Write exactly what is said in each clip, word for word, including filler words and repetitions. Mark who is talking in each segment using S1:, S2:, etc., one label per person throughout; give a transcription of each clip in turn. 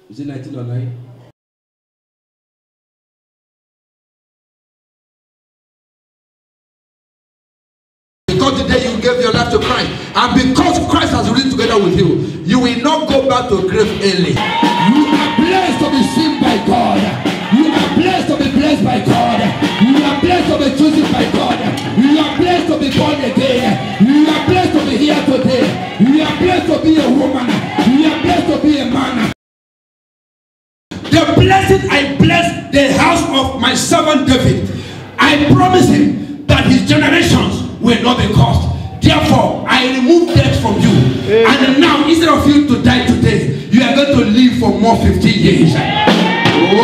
S1: Is it nineteen oh nine? Because the day you gave your life to Christ, and because Christ has risen together with you, you will not go back to grave early.
S2: You are blessed to be seen by God. You are blessed to be blessed by God. You are blessed to be chosen by God. You are blessed to be born again. You are blessed to be here today. You are blessed to be a woman. You are blessed to be a man.
S1: The blessing I bless the house of my servant David, I promise him that his generations will not be cursed. Therefore, I remove death from you. Amen. And now, instead of you to die today, you are going to live for more fifteen years. You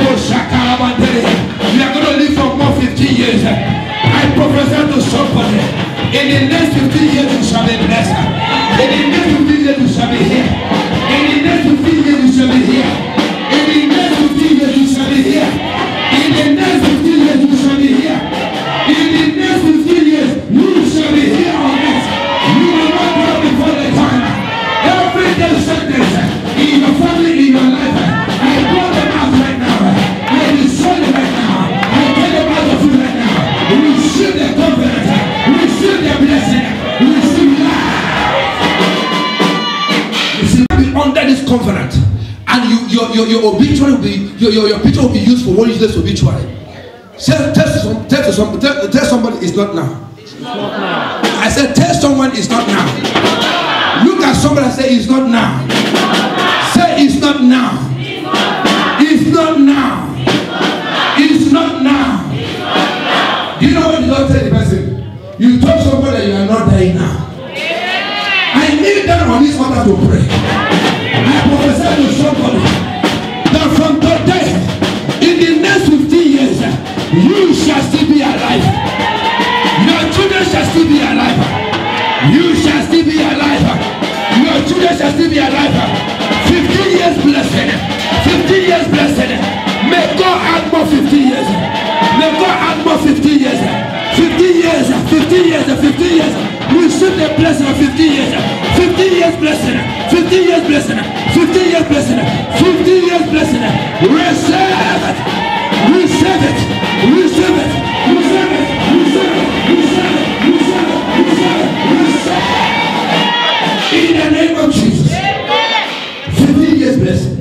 S1: are going to live for more fifteen years. I prophesy to somebody, in the next fifteen years you shall be blessed. In the next fifteen years you shall be here. In the next fifteen years you shall be here. In the next fifteen years you shall be here. In the next fifteen years you shall be here. In the next fifteen years you shall be here on earth. You will not die before the time. Every day sentence in your family, in your life, I call them out right now. I destroy them right now. I take them out of you right now. Receive their confidence. Receive their blessing. Receive life. Receive be under this covenant. And you, your, your, your obituary will be, your, your, your picture will be used for one useless obituary. Tell, tell, some, tell, some, tell, tell somebody it's not now.
S3: It's not now.
S1: I said, tell someone it's not now. Look at somebody and say, it's not now. Say, it's not now. It's not now. It's not now. Do you know what the Lord said to the person? You told somebody that you are not dying now. I kneel down on this altar to pray. I prophesy to somebody that from today, in the next fifteen years, you shall still be alive. Your children shall still be alive. You shall still be alive. Your children shall still be alive. fifteen years blessing. fifteen years blessing. May God add more fifteen years. May God add more fifteen years. fifteen years. fifteen years. fifteen years. Receive the blessing of fifteen years. fifteen years blessing. fifteen years blessing. fifteen years blessing. fifteen years blessing. Receive it. Receive it. Receive it. Receive it. Receive it. Receive it. Receive it. Receive it. Receive it. In the name of Jesus. fifteen years blessing.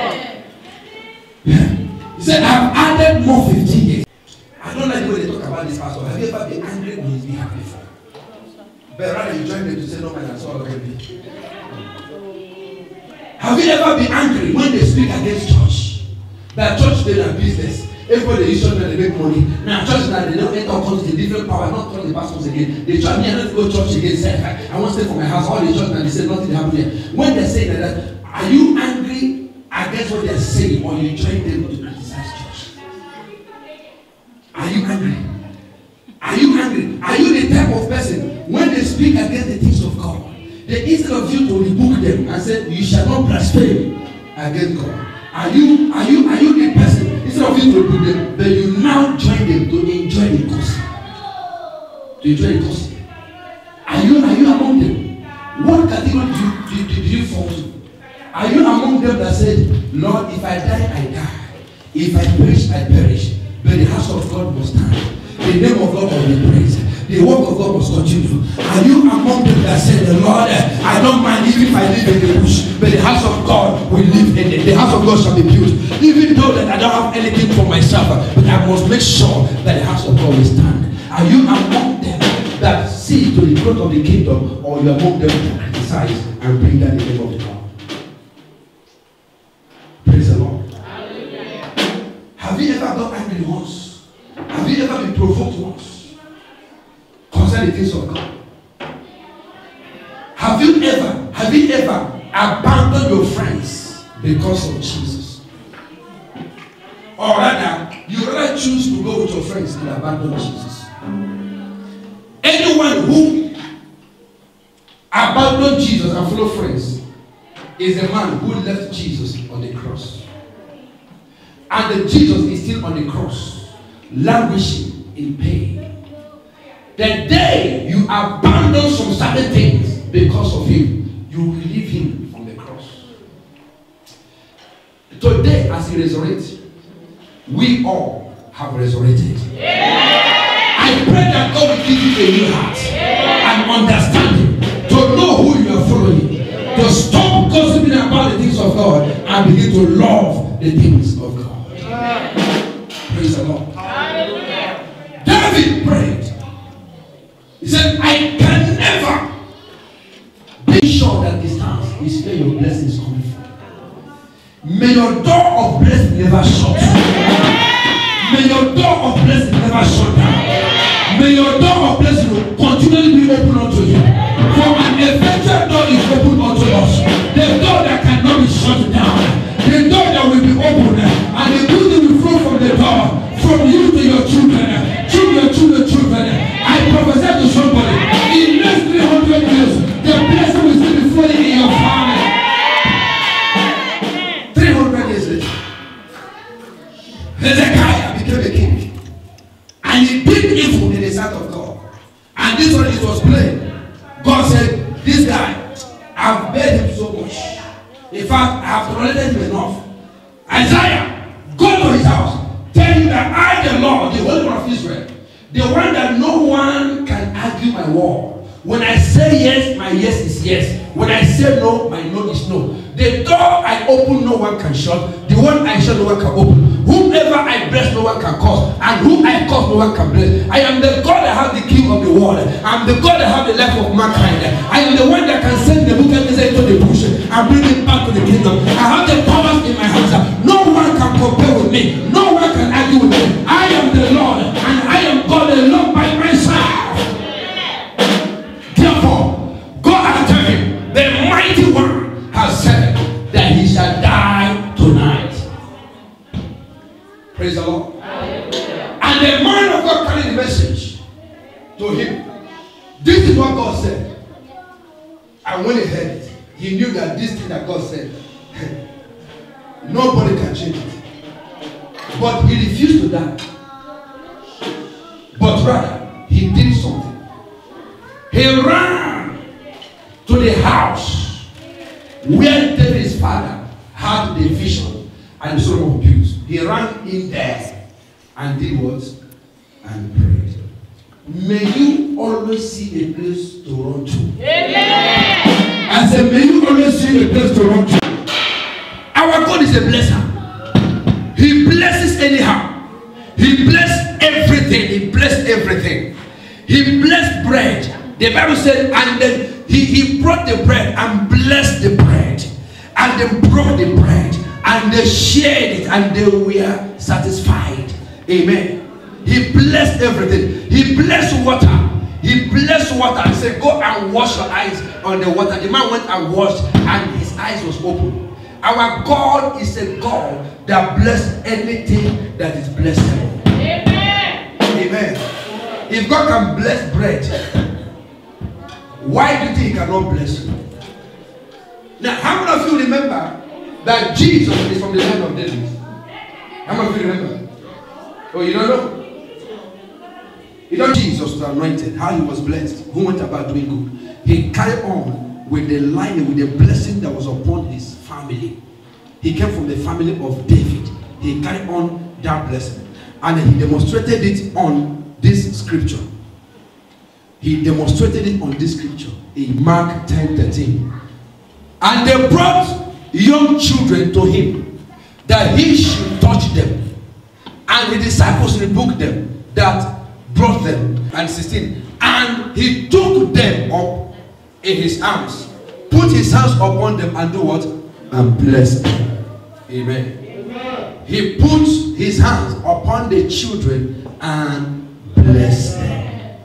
S1: He said, I've added more fifteen years. I don't like when they talk about this pastor. Have you ever been angry on his behalf before? But rather you join them to say, no man, that's all already. Have you ever been angry when they speak against church? That church did a business. Everybody is showing that they make money. Now church now they don't enter according to different power, not turn the pastors again. They try me, I don't go to church again. Say, I want to stay for my house. All the church now they say nothing happened here. When they say that, that, are you angry against what they're saying, or you join them to criticize church? Are you angry? Are you angry? Are you the type of person when they speak against the things of God, they instead of you to rebuke them and say, you shall not blaspheme against God? Are you, are you, are you the person, instead of you to rebuke them, but you now join them to enjoy the gospel? To enjoy the gospel. Are you, are you among them? What category did you, did, did you fall to? Are you among them that said, Lord, if I die, I die. If I perish, I perish. But the house of God must stand. The name of God will be praised. The work of God must continue. Are you among them that say, the Lord, I don't mind even if I live in the bush, but the house of God will live in it. The house of God shall be built. Even though that I don't have anything for myself, but I must make sure that the house of God will stand. Are you among them that see to the growth of the kingdom, or you are among them to criticize and bring down the name of the Lord? Praise the Lord. Hallelujah. Have you ever got angry once? Have you ever been provoked once concerning the things of God? Have you ever, have you ever abandoned your friends because of Jesus? Or rather, you rather choose to go with your friends than abandon Jesus? Anyone who abandoned Jesus and follow friends is a man who left Jesus on the cross. And the Jesus is still on the cross, languishing in pain. The day you abandon some certain things because of him, you will leave him on the cross. Today, as he resurrects, we all have resurrected. I pray that God will give you a new heart and understanding to know who you are following, to stop gossiping about the things of God and begin to love the things of God. Praise the Lord. David prayed. He said, I can never be sure that this time is where your blessing is coming from. May your door of blessing never shut. May your door of blessing never shut down. May your door of blessing continually be open unto you. For an effectual door is open unto us. The door that cannot be shut down. The door that will be open. And the good thing will flow from the door. From you to your children. Children, children, children. I prophesy to somebody. In the next three hundred years, the blessing will still be flowing in your family. three hundred years later, Hezekiah became a king. And he did evil in the sight of God. And this one it was plain. God said, this guy, I've begged him so much. In fact, I have tolerated him enough. Isaiah, go to his house. Tell him that I, the Lord, the Holy One of Israel, the one that no one can argue my word. When I say yes, my yes is yes. When I say no, my no is no. The door I open, no one can shut. The one I shut, no one can open. Whomever I bless, no one can curse. And whom I curse, no one can bless. I am the God that has the key of the world. I am the God that has the life of mankind. I am the one that can send the book into the bush and bring it back to the kingdom. I have the powers in my hands. No one can compare with me. No one can argue with me. I am the Lord, and I am God alone by myself. Therefore, God has told him, the mighty one has said that he shall die tonight. Praise the Lord. Hallelujah. And the man of God carried the message to him. This is what God said. And when he heard it, he knew that this thing that God said, nobody can change it. But he refused to die. But rather, he did something. He ran to the house where David's father had the vision and the Solomon built. He ran in there and did what? And prayed. May you always see a place to run to. Amen. I said, may you always see a place to run to. Our God is a blesser. He blesses anyhow. He blessed everything. He blessed everything. He blessed bread. The Bible said, and then he, he brought the bread and blessed the bread. And they broke the bread. And they shared it and they were satisfied. Amen. He blessed everything. He blessed water. He blessed water and said, go and wash your eyes on the water. The man went and washed and his eyes was open. Our God is a God that blesses anything that is blessable. Amen. Amen. If God can bless bread, why do you think he cannot bless you? Now, how many of you remember that Jesus is from the line of David? How many of you remember? Oh, you don't know? You know Jesus was anointed, how he was blessed, who went about doing good. He carried on with the line, with the blessing that was upon his family. He came from the family of David. He carried on that blessing. And he demonstrated it on this scripture. He demonstrated it on this scripture in Mark ten thirteen. And they brought young children to him that he should touch them. And the disciples rebuked them that brought them. And sixteen. And he took them up in his arms, put his hands upon them and do what? And bless them. Amen. Amen. He put his hands upon the children and blessed them.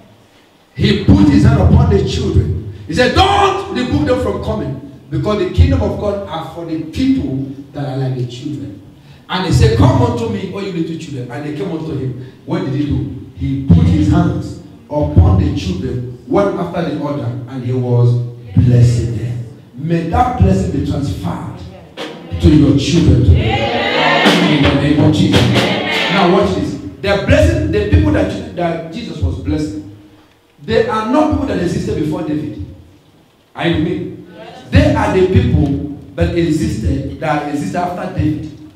S1: He put his hand upon the children. He said, don't rebuke them from coming, because the kingdom of God are for the people that are like the children. And he said, come unto me, all you little children. And they came unto him. What did he do? He put his hands upon the children, one after the other, and he was blessing them. May that blessing be transferred to your children today. Yeah. In the name of Jesus. Yeah. Now watch this. The blessing, the people that, that Jesus was blessing, they are not people that existed before David. I mean, they are the people that existed, that existed after David.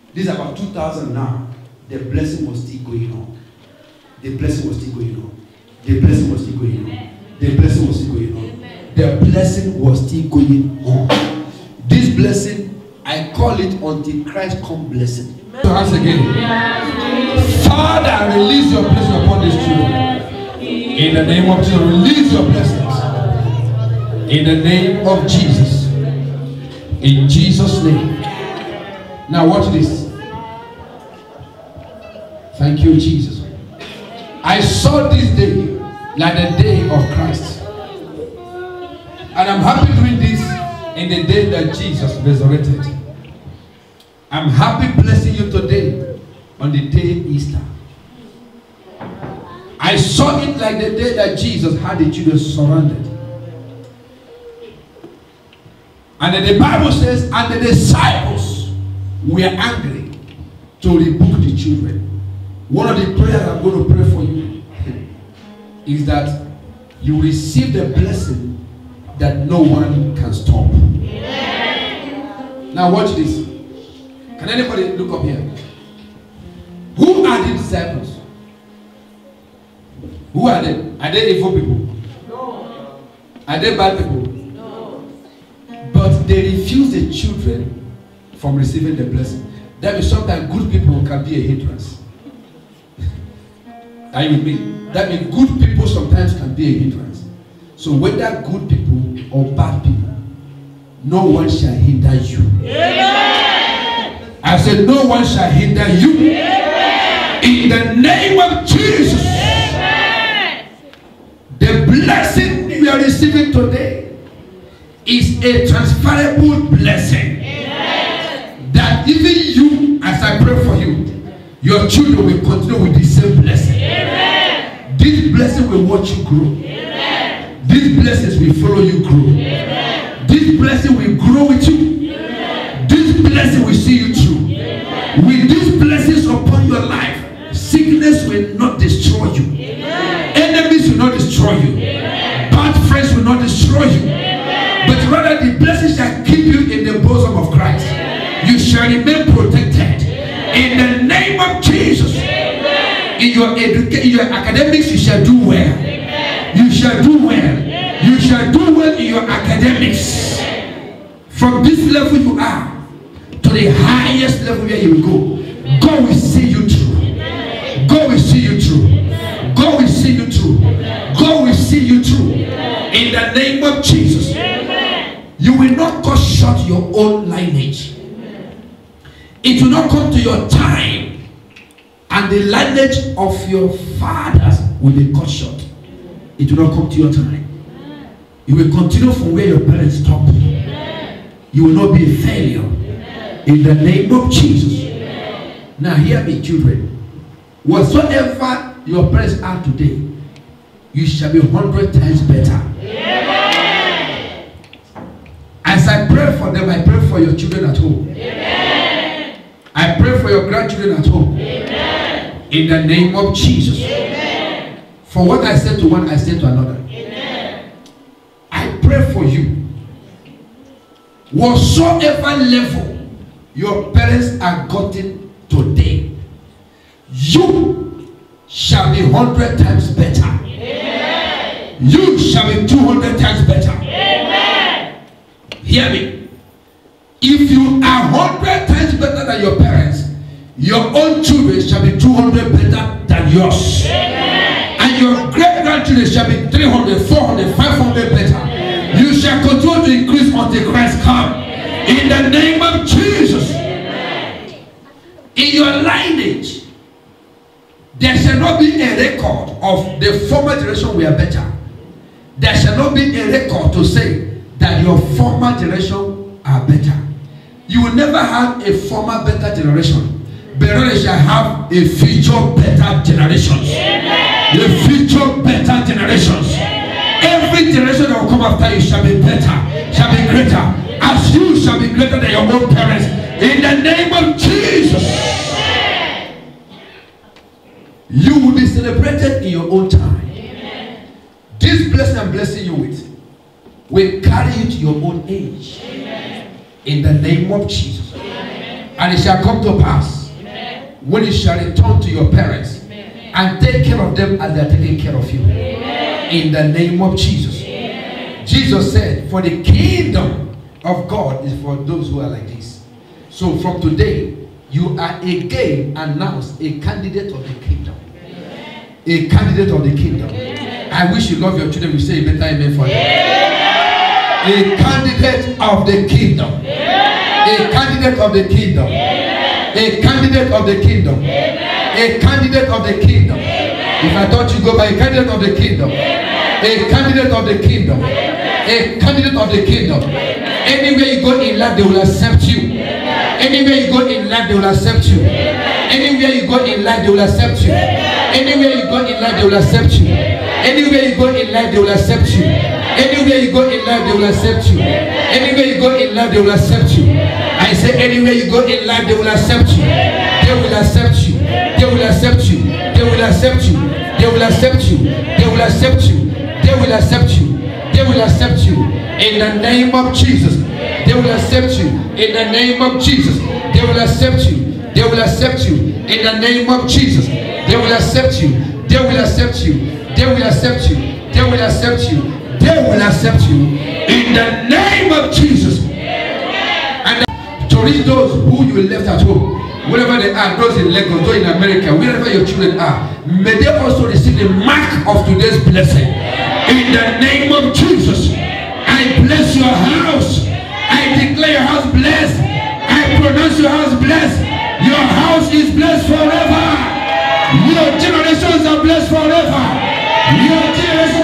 S1: This is about two thousand now. The blessing was still going on. The blessing was still going on. The blessing was still going on. The blessing was still going on. The blessing was still going on. This blessing, I call it until Christ come blessing. So once again, Father, release your blessing upon these children. In the name of Jesus, release your blessings. In the name of Jesus. In Jesus' name. Now watch this. Thank you, Jesus. I saw this day like the day of Christ. And I'm happy doing this in the day that Jesus resurrected. I'm happy blessing you today on the day Easter. I saw it like the day that Jesus had the children surrounded. And then the Bible says, and the disciples were angry to rebuke the children. One of the prayers I'm going to pray for you is that you receive the blessing that no one can stop. Amen. Now watch this. Can anybody look up here? Who are the disciples? Who are they? Are they evil people? No. Are they bad people? No. But they refuse the children from receiving the blessing. That means sometimes good people can be a hindrance. Are you with me? That means good people sometimes can be a hindrance. So whether good people or bad people, no one shall hinder you. Amen. I said no one shall hinder you. Amen. In the name of Jesus. Amen. The blessing you are receiving today is a transferable blessing. Amen. That even you, as I pray for you, your children will continue with the same blessing. Amen. This blessing will watch you grow. Amen. These blessings will follow you grow. Amen. This blessing will grow with you. Amen. This blessing will see you through. Amen. With these blessings upon your life, sickness will not destroy you. Amen. Enemies will not destroy you. Amen. Bad friends will not destroy you. Amen. But rather the blessings shall keep you in the bosom of Christ. Amen. You shall remain protected. In the name of Jesus. Amen. In your education, in your academics, you shall do well. Amen. You shall do well. Amen. You shall do well in your academics. Amen. From this level you are to the highest level where you will go. Amen. God will see you through. Amen. God will see you through. Amen. God will see you through. Amen. God will see you through. Amen. In the name of Jesus. Amen. You will not cut short your own lineage. It will not come to your time, and the lineage of your fathers will be cut short. It will not come to your time. You will continue from where your parents stopped. You will not be a failure. In the name of Jesus. Now hear me, children. Whatsoever your parents are today, you shall be a hundred times better. As I pray for them, I pray for your children at home. I pray for your grandchildren at home. Amen. In the name of Jesus. Amen. For what I said to one, I said to another. Amen. I pray for you. Whatsoever level your parents are gotten today, you shall be hundred times better. Amen. You shall be two hundred times better. Amen. Hear me. If you are hundred times better than your parents, your own children shall be two hundred better than yours. Amen. And your great grandchildren shall be three hundred, four hundred, five hundred better. Amen. You shall continue to increase until Christ come. Amen. In the name of Jesus. Amen. In your lineage, there shall not be a record of the former generation we are better. There shall not be a record to say that your former generation are better. You will never have a former better generation, but rather you shall have a future better generations. Amen. The future better generations. Amen. Every generation that will come after you shall be better, Amen. Shall be greater, as you shall be greater than your own parents. In the name of Jesus. Amen. You will be celebrated in your own time. Amen. This blessing I'm blessing you with will carry you to your own age. Amen. In the name of Jesus. Amen.
S2: And it shall come to pass Amen. When you shall return to your parents Amen. And take care of them as they are taking care of you. Amen. In the name of Jesus. Amen. Jesus said, for the kingdom of God is for those who are like this. So from today, you are again announced a candidate of the kingdom. Amen. A candidate of the kingdom. Amen. I wish you love your children. We say a better amen for them. A candidate of the kingdom. Amen. A candidate of the kingdom. Amen. A candidate of the kingdom. Amen. A candidate of the kingdom. Amen. If I thought you go by a candidate of the kingdom. Amen. A candidate of the kingdom. Amen. A candidate of the kingdom. Amen. Anywhere you go in life, they will accept you. Amen. Anywhere you go in life, they will accept you. Amen. Anywhere you go in life, they will accept you. Amen. Anywhere you go in life, they will accept you. Amen. Anywhere you go in life, they will accept you. Anywhere you go in life, they will accept you. Anywhere you go in life, they will accept you. I say anywhere you go in life, they will accept you. They will accept you. They will accept you. They will accept you. They will accept you. They will accept you. They will accept you. They will accept you. In the name of Jesus. They will accept you. In the name of Jesus. They will accept you. They will accept you. In the name of Jesus. They will accept you. They will accept you. They will accept you. They will accept you. They will accept you. In the name of Jesus. And to reach those who you left at home, wherever they are, those in Lagos, those in America, wherever your children are, may they also receive the mark of today's blessing. In the name of Jesus, I bless your house. I declare your house blessed. I pronounce your house blessed. Your house is blessed forever. Your generations are blessed forever. Your generations